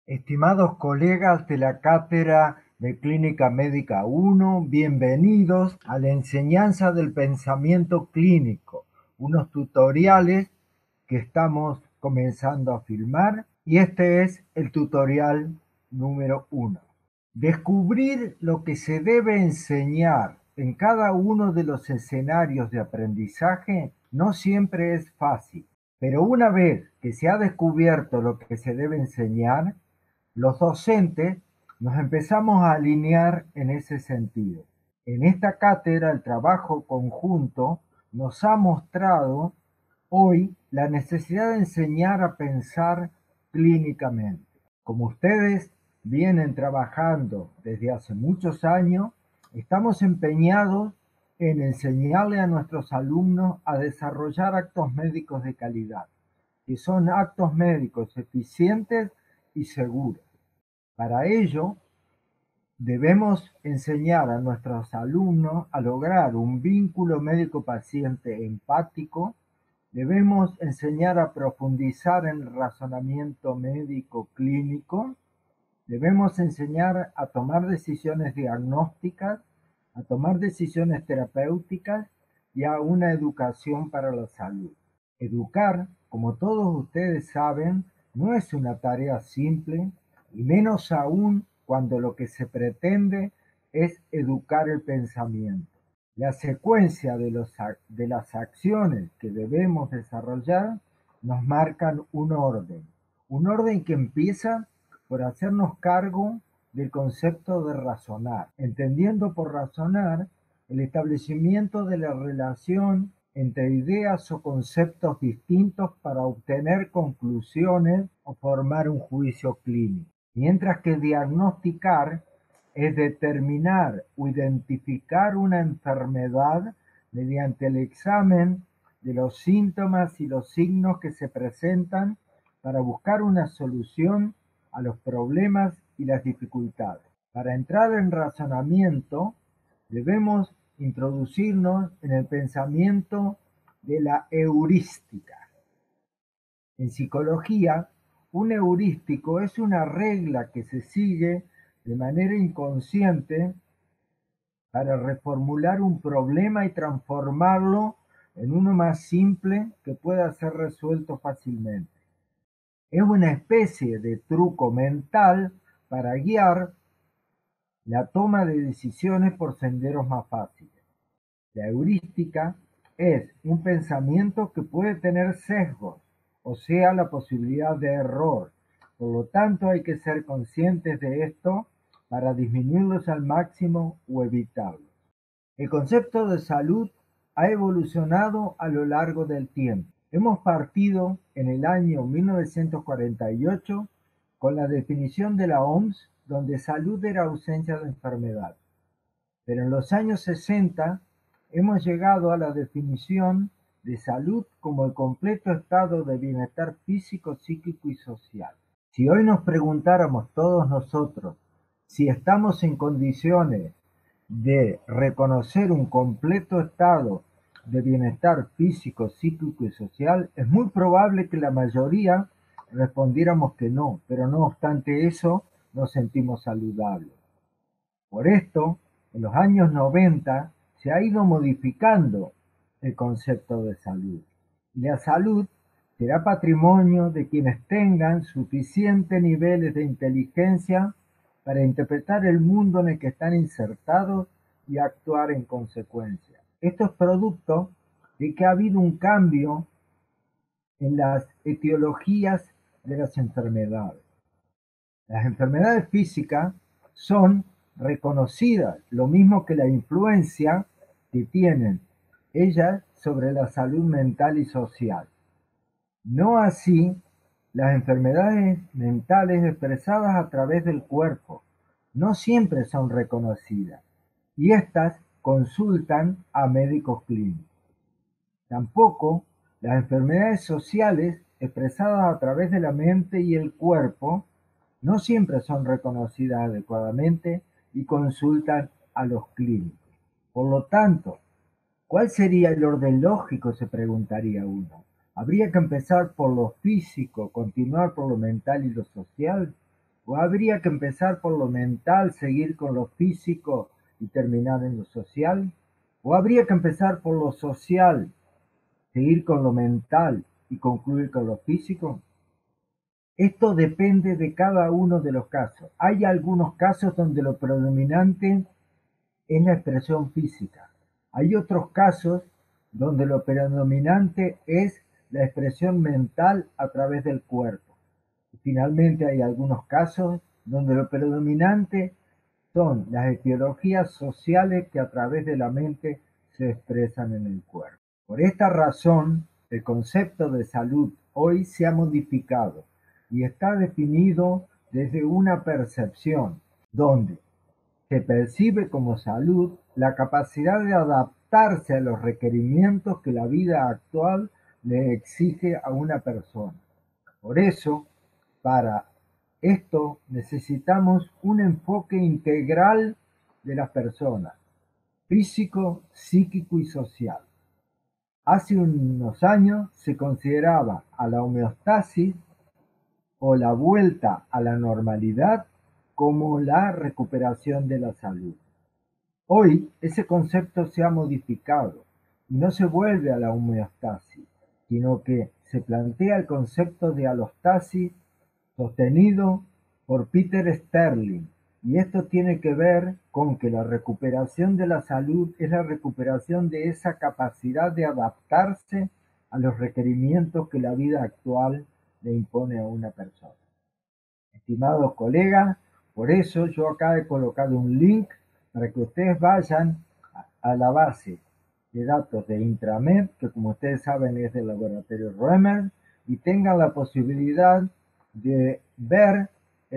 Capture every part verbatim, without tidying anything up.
Estimados colegas de la Cátedra de Clínica Médica uno, bienvenidos a la enseñanza del pensamiento clínico, unos tutoriales que estamos comenzando a filmar y este es el tutorial número uno. Descubrir lo que se debe enseñar en cada uno de los escenarios de aprendizaje no siempre es fácil, pero una vez que se ha descubierto lo que se debe enseñar, los docentes nos empezamos a alinear en ese sentido. En esta cátedra, el trabajo conjunto nos ha mostrado hoy la necesidad de enseñar a pensar clínicamente. Como ustedes vienen trabajando desde hace muchos años, estamos empeñados en enseñarle a nuestros alumnos a desarrollar actos médicos de calidad, que son actos médicos eficientes y seguros. Para ello, debemos enseñar a nuestros alumnos a lograr un vínculo médico-paciente empático. Debemos enseñar a profundizar en el razonamiento médico clínico. Debemos enseñar a tomar decisiones diagnósticas, a tomar decisiones terapéuticas y a una educación para la salud. Educar, como todos ustedes saben, no es una tarea simple, y menos aún cuando lo que se pretende es educar el pensamiento. La secuencia de, los, de las acciones que debemos desarrollar nos marcan un orden, un orden que empieza por hacernos cargo del concepto de razonar, entendiendo por razonar el establecimiento de la relación entre ideas o conceptos distintos para obtener conclusiones o formar un juicio clínico, mientras que diagnosticar es determinar o identificar una enfermedad mediante el examen de los síntomas y los signos que se presentan para buscar una solución a los problemas y las dificultades. Para entrar en razonamiento, debemos introducirnos en el pensamiento de la heurística. En psicología, un heurístico es una regla que se sigue de manera inconsciente para reformular un problema y transformarlo en uno más simple que pueda ser resuelto fácilmente. Es una especie de truco mental para guiar la toma de decisiones por senderos más fáciles. La heurística es un pensamiento que puede tener sesgos, o sea, la posibilidad de error. Por lo tanto, hay que ser conscientes de esto para disminuirlos al máximo o evitarlos. El concepto de salud ha evolucionado a lo largo del tiempo. Hemos partido en el año mil novecientos cuarenta y ocho con la definición de la O M S, donde salud era ausencia de enfermedad. Pero en los años sesenta hemos llegado a la definición de salud como el completo estado de bienestar físico, psíquico y social. Si hoy nos preguntáramos todos nosotros si estamos en condiciones de reconocer un completo estado de bienestar físico, psíquico y social, es muy probable que la mayoría respondiéramos que no, pero no obstante eso, nos sentimos saludables. Por esto, en los años noventa se ha ido modificando el concepto de salud. Y la salud será patrimonio de quienes tengan suficientes niveles de inteligencia para interpretar el mundo en el que están insertados y actuar en consecuencia. Esto es producto de que ha habido un cambio en las etiologías de las enfermedades. Las enfermedades físicas son reconocidas, lo mismo que la influencia que tienen ellas sobre la salud mental y social. No así las enfermedades mentales expresadas a través del cuerpo. No siempre son reconocidas y estas consultan a médicos clínicos. Tampoco las enfermedades sociales expresadas a través de la mente y el cuerpo no siempre son reconocidas adecuadamente y consultan a los clínicos. Por lo tanto, ¿cuál sería el orden lógico?, se preguntaría uno. ¿Habría que empezar por lo físico, continuar por lo mental y lo social? ¿O habría que empezar por lo mental, seguir con lo físico y terminar en lo social? ¿O habría que empezar por lo social, seguir con lo mental y concluir con lo físico? Esto depende de cada uno de los casos. Hay algunos casos donde lo predominante es la expresión física. Hay otros casos donde lo predominante es la expresión mental a través del cuerpo. Y finalmente hay algunos casos donde lo predominante son las etiologías sociales que a través de la mente se expresan en el cuerpo. Por esta razón, el concepto de salud hoy se ha modificado y está definido desde una percepción donde se percibe como salud la capacidad de adaptarse a los requerimientos que la vida actual le exige a una persona. Por eso, para esto necesitamos un enfoque integral de las personas, físico, psíquico y social. Hace unos años se consideraba a la homeostasis o la vuelta a la normalidad como la recuperación de la salud. Hoy ese concepto se ha modificado y no se vuelve a la homeostasis, sino que se plantea el concepto de alostasis sostenido por Peter Sterling, y esto tiene que ver con que la recuperación de la salud es la recuperación de esa capacidad de adaptarse a los requerimientos que la vida actual le impone a una persona. Estimados colegas, por eso yo acá he colocado un link para que ustedes vayan a la base de datos de Intramed, que como ustedes saben es del laboratorio Roemer, y tengan la posibilidad de ver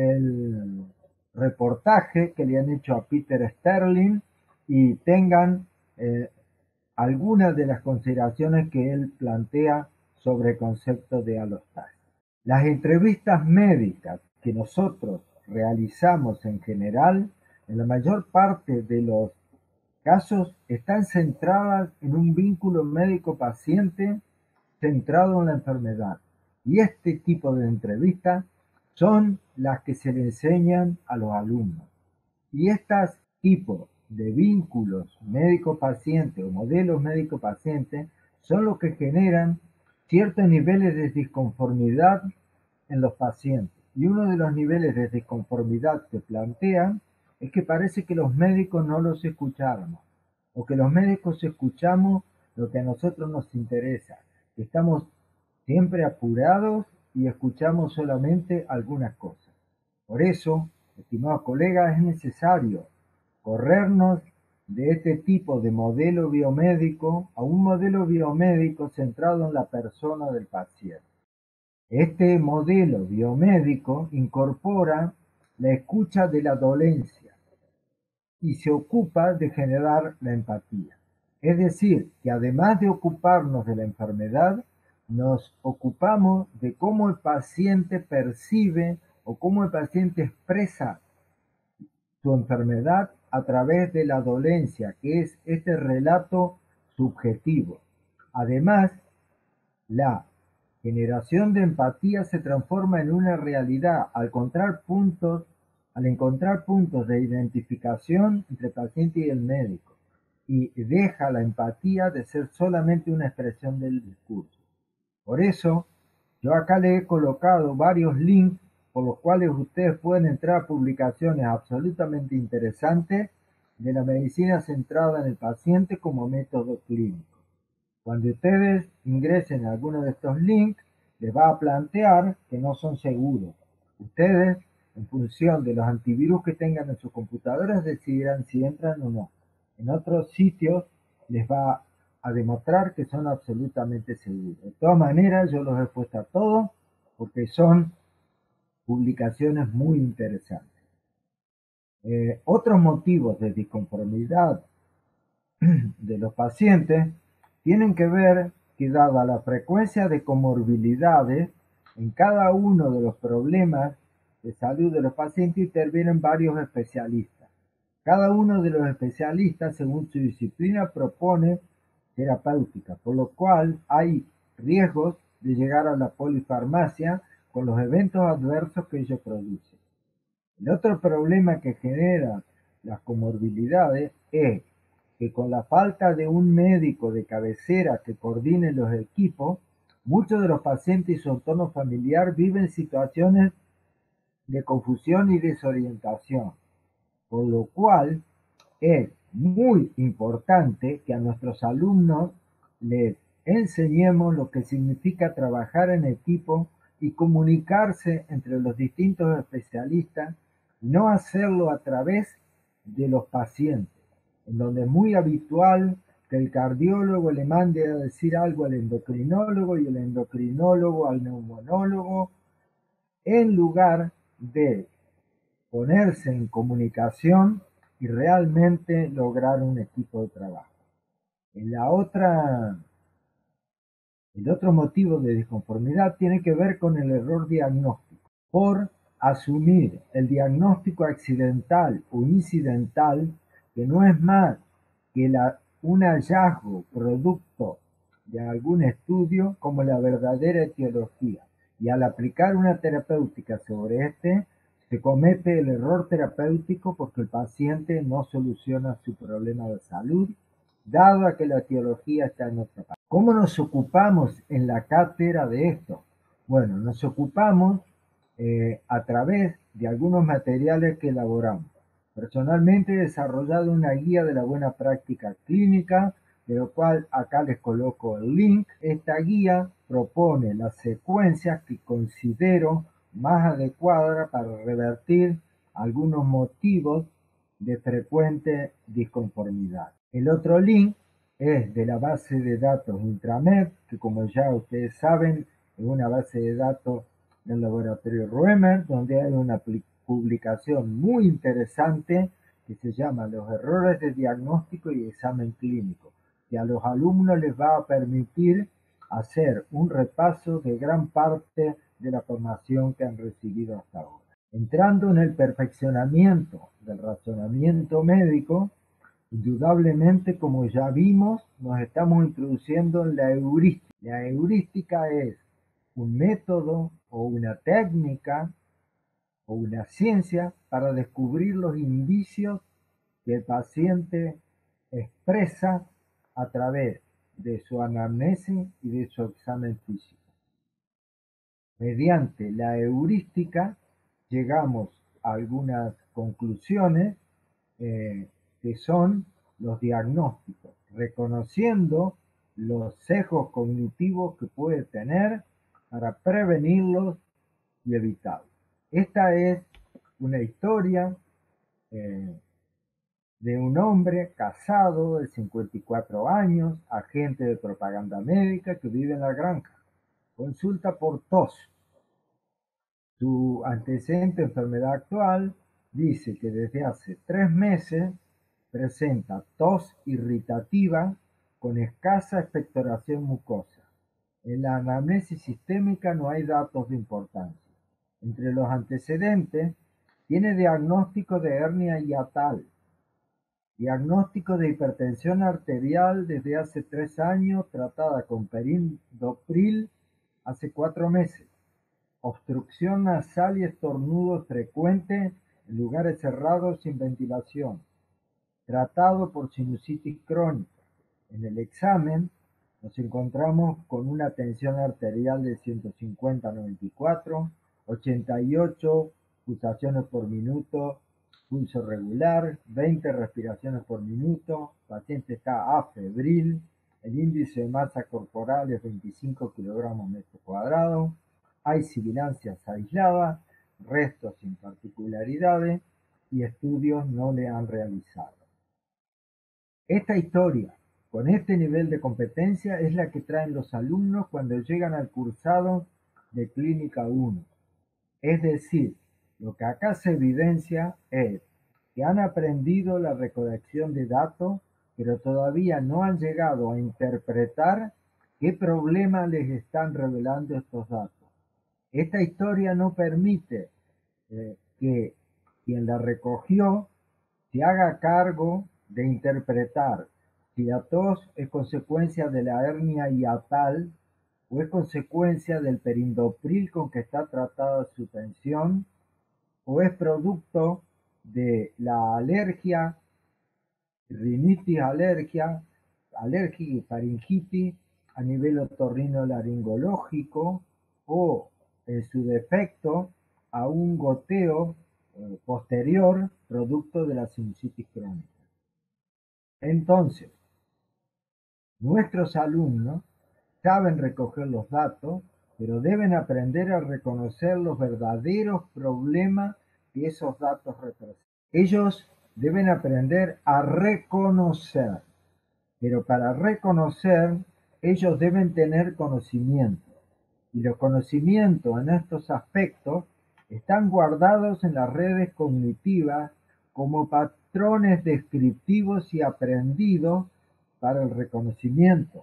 el reportaje que le han hecho a Peter Sterling y tengan eh, algunas de las consideraciones que él plantea sobre el concepto de alostasis. Las entrevistas médicas que nosotros realizamos en general, en la mayor parte de los casos, están centradas en un vínculo médico-paciente centrado en la enfermedad. Y este tipo de entrevistas son las que se le enseñan a los alumnos. Y estos tipos de vínculos médico-paciente o modelos médico-paciente son los que generan ciertos niveles de disconformidad en los pacientes. Y uno de los niveles de disconformidad que plantean es que parece que los médicos no los escucháramos, o que los médicos escuchamos lo que a nosotros nos interesa, que estamos siempre apurados y escuchamos solamente algunas cosas. Por eso, estimados colegas, es necesario corrernos de este tipo de modelo biomédico a un modelo biomédico centrado en la persona del paciente. Este modelo biomédico incorpora la escucha de la dolencia y se ocupa de generar la empatía. Es decir, que además de ocuparnos de la enfermedad, nos ocupamos de cómo el paciente percibe o cómo el paciente expresa su enfermedad a través de la dolencia, que es este relato subjetivo. Además, la generación de empatía se transforma en una realidad al encontrar puntos, al encontrar puntos de identificación entre el paciente y el médico, y deja la empatía de ser solamente una expresión del discurso. Por eso, yo acá le he colocado varios links por los cuales ustedes pueden entrar a publicaciones absolutamente interesantes de la medicina centrada en el paciente como método clínico. Cuando ustedes ingresen a alguno de estos links, les va a plantear que no son seguros. Ustedes, en función de los antivirus que tengan en sus computadoras, decidirán si entran o no. En otros sitios les va a demostrar que son absolutamente seguros. De todas maneras, yo los he puesto a todos porque son publicaciones muy interesantes. Eh, otros motivos de disconformidad de los pacientes tienen que ver que dada la frecuencia de comorbilidades en cada uno de los problemas de salud de los pacientes intervienen varios especialistas. Cada uno de los especialistas, según su disciplina, propone terapéutica, por lo cual hay riesgos de llegar a la polifarmacia con los eventos adversos que ello produce. El otro problema que genera las comorbilidades es que con la falta de un médico de cabecera que coordine los equipos, muchos de los pacientes y su entorno familiar viven situaciones de confusión y desorientación, por lo cual es muy importante que a nuestros alumnos les enseñemos lo que significa trabajar en equipo y comunicarse entre los distintos especialistas, no hacerlo a través de los pacientes, en donde es muy habitual que el cardiólogo le mande a decir algo al endocrinólogo y el endocrinólogo al neumonólogo, en lugar de ponerse en comunicación y realmente lograr un equipo de trabajo. En la otra, el otro motivo de disconformidad tiene que ver con el error diagnóstico. Por asumir el diagnóstico accidental o incidental, que no es más que la, un hallazgo producto de algún estudio como la verdadera etiología. Y al aplicar una terapéutica sobre este, se comete el error terapéutico porque el paciente no soluciona su problema de salud, dado a que la etiología está en otra parte. ¿Cómo nos ocupamos en la cátedra de esto? Bueno, nos ocupamos eh, a través de algunos materiales que elaboramos. Personalmente he desarrollado una guía de la buena práctica clínica, de lo cual acá les coloco el link. Esta guía propone las secuencias que considero más adecuadas para revertir algunos motivos de frecuente disconformidad. El otro link es de la base de datos Intramed, que como ya ustedes saben, es una base de datos del laboratorio Roemer, donde hay una publicación muy interesante que se llama Los errores de diagnóstico y examen clínico, que a los alumnos les va a permitir hacer un repaso de gran parte de la formación que han recibido hasta ahora. Entrando en el perfeccionamiento del razonamiento médico, indudablemente, como ya vimos, nos estamos introduciendo en la heurística. La heurística es un método o una técnica o una ciencia para descubrir los indicios que el paciente expresa a través de su anamnesis y de su examen físico. Mediante la heurística llegamos a algunas conclusiones eh, que son los diagnósticos, reconociendo los sesgos cognitivos que puede tener para prevenirlos y evitarlos. Esta es una historia eh, de un hombre casado de cincuenta y cuatro años, agente de propaganda médica que vive en la granja. Consulta por tos. Su antecedente de enfermedad actual dice que desde hace tres meses presenta tos irritativa con escasa expectoración mucosa. En la anamnesis sistémica no hay datos de importancia. Entre los antecedentes, tiene diagnóstico de hernia hiatal, diagnóstico de hipertensión arterial desde hace tres años, tratada con perindopril hace cuatro meses, obstrucción nasal y estornudo frecuente en lugares cerrados sin ventilación, tratado por sinusitis crónica. En el examen nos encontramos con una tensión arterial de ciento cincuenta a noventa y cuatro, ochenta y ocho pulsaciones por minuto, pulso regular, veinte respiraciones por minuto, paciente está afebril, el índice de masa corporal es veinticinco kilogramos metro cuadrado, hay sibilancias aisladas, restos sin particularidades y estudios no le han realizado. Esta historia, con este nivel de competencia, es la que traen los alumnos cuando llegan al cursado de Clínica uno. Es decir, lo que acá se evidencia es que han aprendido la recolección de datos, pero todavía no han llegado a interpretar qué problema les están revelando estos datos. Esta historia no permite eh, que quien la recogió se haga cargo de interpretar si la tos es consecuencia de la hernia hiatal o es consecuencia del perindopril con que está tratada su tensión, o es producto de la alergia, rinitis alergia, alérgica y faringitis a nivel otorrinolaringológico o, en su defecto, a un goteo eh, posterior producto de la sinusitis crónica. Entonces, nuestros alumnos saben recoger los datos, pero deben aprender a reconocer los verdaderos problemas que esos datos representan. Ellos deben aprender a reconocer, pero para reconocer, ellos deben tener conocimiento. Y los conocimientos en estos aspectos están guardados en las redes cognitivas como patrones descriptivos y aprendidos para el reconocimiento.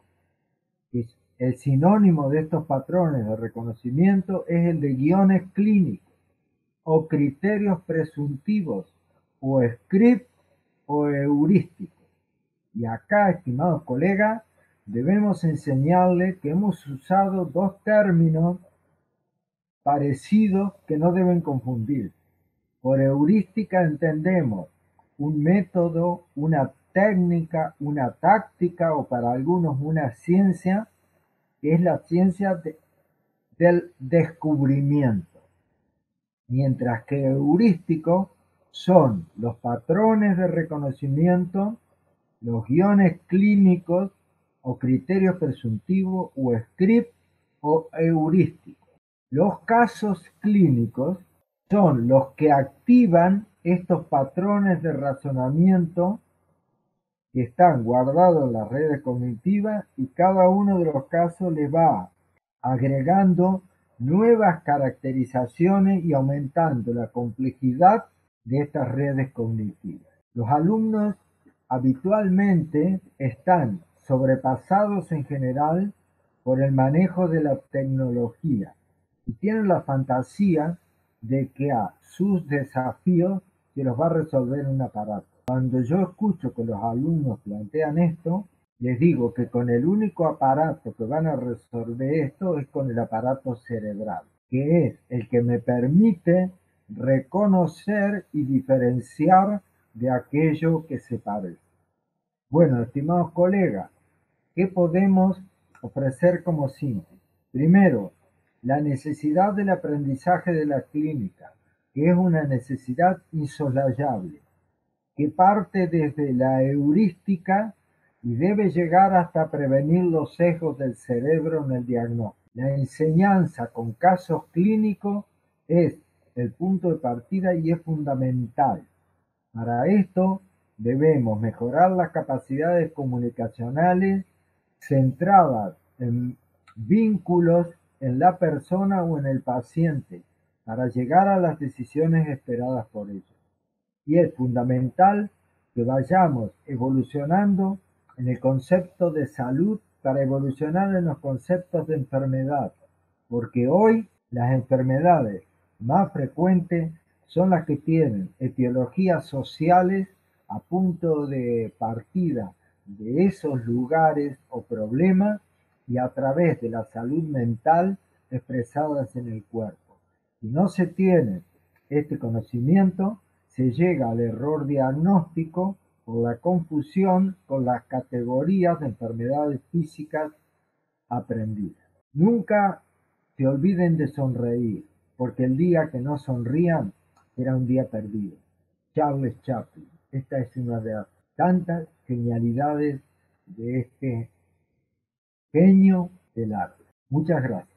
El sinónimo de estos patrones de reconocimiento es el de guiones clínicos o criterios presuntivos o script o heurísticos. Y acá, estimados colegas, debemos enseñarles que hemos usado dos términos parecidos que no deben confundir. Por heurística entendemos un método, una técnica, una táctica o para algunos una ciencia, que es la ciencia de, del descubrimiento. Mientras que heurístico son los patrones de reconocimiento, los guiones clínicos o criterios presuntivos o script o heurísticos. Los casos clínicos son los que activan estos patrones de razonamiento que están guardados en las redes cognitivas y cada uno de los casos les va agregando nuevas caracterizaciones y aumentando la complejidad de estas redes cognitivas. Los alumnos habitualmente están sobrepasados en general por el manejo de la tecnología y tienen la fantasía de que a sus desafíos se los va a resolver un aparato. Cuando yo escucho que los alumnos plantean esto, les digo que con el único aparato que van a resolver esto es con el aparato cerebral, que es el que me permite reconocer y diferenciar de aquello que se parece. Bueno, estimados colegas, ¿qué podemos ofrecer como síntesis? Primero, la necesidad del aprendizaje de la clínica, que es una necesidad insoslayable, que parte desde la heurística y debe llegar hasta prevenir los sesgos del cerebro en el diagnóstico. La enseñanza con casos clínicos es el punto de partida y es fundamental. Para esto debemos mejorar las capacidades comunicacionales centradas en vínculos en la persona o en el paciente para llegar a las decisiones esperadas por ellos. Y es fundamental que vayamos evolucionando en el concepto de salud para evolucionar en los conceptos de enfermedad, porque hoy las enfermedades más frecuentes son las que tienen etiologías sociales a punto de partida de esos lugares o problemas y a través de la salud mental expresadas en el cuerpo. Si no se tiene este conocimiento, se llega al error diagnóstico por la confusión con las categorías de enfermedades físicas aprendidas. Nunca se olviden de sonreír, porque el día que no sonrían era un día perdido. Charles Chaplin. Esta es una de las tantas genialidades de este genio del arte. Muchas gracias.